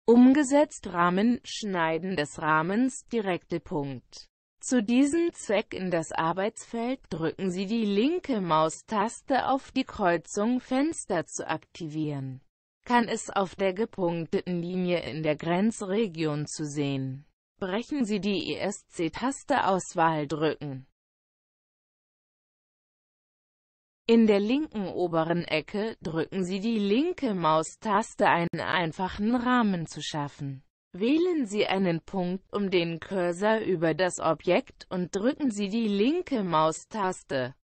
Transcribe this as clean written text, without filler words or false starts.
Umgesetzt Rahmen, Schneiden des Rahmens, direkte Punkt. Zu diesem Zweck in das Arbeitsfeld drücken Sie die linke Maustaste auf die Kreuzung Fenster zu aktivieren. Kann es auf der gepunkteten Linie in der Grenzregion zu sehen. Brechen Sie die ESC-Taste Auswahl drücken. In der linken oberen Ecke drücken Sie die linke Maustaste, einen einfachen Rahmen zu schaffen. Wählen Sie einen Punkt um den Cursor über das Objekt und drücken Sie die linke Maustaste.